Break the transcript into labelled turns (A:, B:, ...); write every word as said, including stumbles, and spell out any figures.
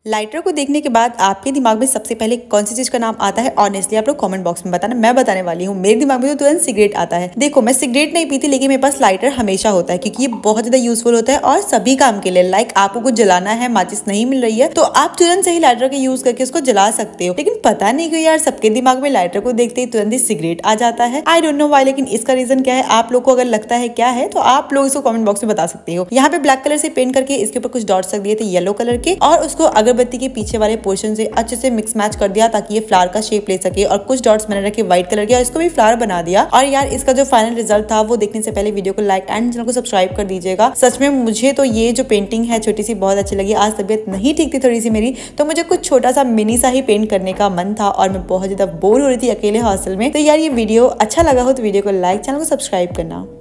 A: Lighter को देखने के बाद आपके दिमाग में सबसे पहले कौन सी चीज का नाम आता है? ऑनेस्टली आप लोग कमेंट बॉक्स में बताना। मैं बताने वाली हूँ, मेरे दिमाग में तो तुरंत सिगरेट आता है। देखो, मैं सिगरेट नहीं पीती, लेकिन मेरे पास लाइटर हमेशा होता है क्योंकि ये बहुत ज्यादा यूजफुल होता है और सभी काम के लिए। लाइक आपको कुछ जलाना है, माचिस नहीं मिल रही है, तो आप तुरंत से ही लाइटर का यूज करके उसको जला सकते हो। लेकिन पता नहीं क्यों यार, सबके दिमाग में लाइटर को देखते ही तुरंत ही सिगरेट आ जाता है। आई डोंट नो व्हाई, लेकिन इसका रीजन क्या है? आप लोग को अगर लगता है क्या है तो आप लोग इसको कमेंट बॉक्स में बता सकते हो। यहाँ पे ब्लैक कलर से पेंट करके इसके ऊपर कुछ डॉट्स रख दिए थे येलो कलर के, और उसको अगरबत्ती के पीछे वाले पोर्शन से अच्छे से मिक्स मैच कर दिया ताकि ये फ्लावर का शेप ले सके। और कुछ डॉट्स मैंने रखे व्हाइट कलर के और इसको भी फ्लावर बना दिया। और यार, इसका जो फाइनल रिजल्ट था वो देखने से पहले वीडियो को लाइक एंड चैनल को सब्सक्राइब कर दीजिएगा। सच में मुझे तो ये जो पेंटिंग है छोटी सी बहुत अच्छी लगी। आज तबीयत नहीं ठीक थी थोड़ी सी मेरी, तो मुझे कुछ छोटा सा मिनी सा ही पेंट करने का मन था और मैं बहुत ज्यादा बोर हो रही थी अकेले हॉस्टल में। तो यार, ये वीडियो अच्छा लगा हो तो वीडियो को लाइक, चैनल को सब्सक्राइब करना।